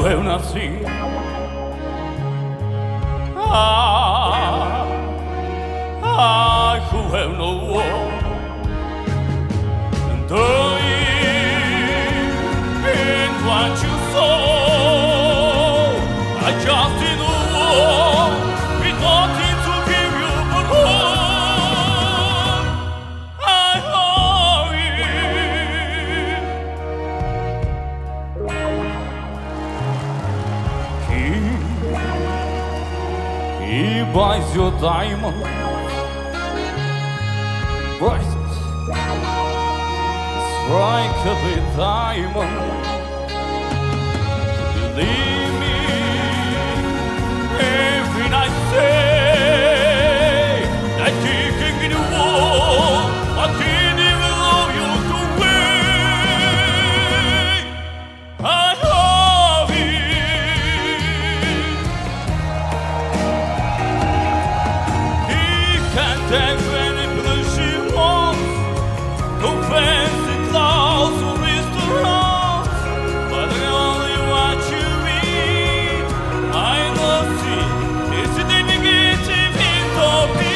have nothing. I who have no war. And in what you saw, I just did a war. With nothing to give you but hope. I love it. He buys your diamond. Prices strike the diamond. Believe me, every night say that he can get a war, but he never allow you to win. I love it. He can take any pleasure. No fancy clothes or restaurants, but I only want you eat. I love see it's a negative hint of me.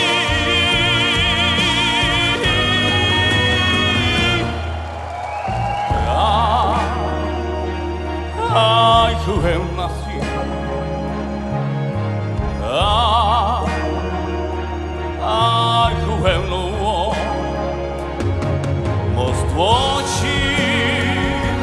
I who have nothing. I who have no one. Watching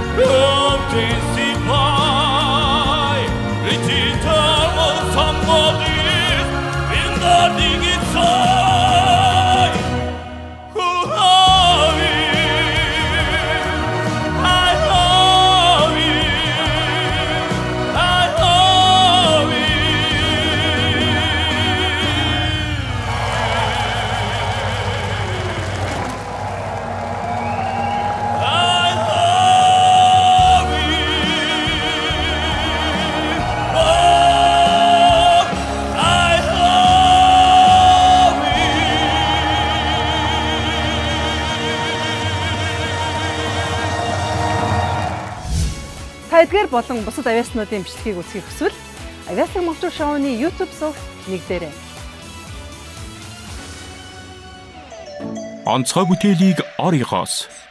intensify the return of somebody in the digging side. Who love it? I love it. I love it. Та эдгээр болон бусад авиаснуудын бичлэгийг үзхийг хүсвэл Авиасаг Монголчууд шоуны YouTube сувагт нэгдээрэй. Онцгой бүтээлийг орёгоос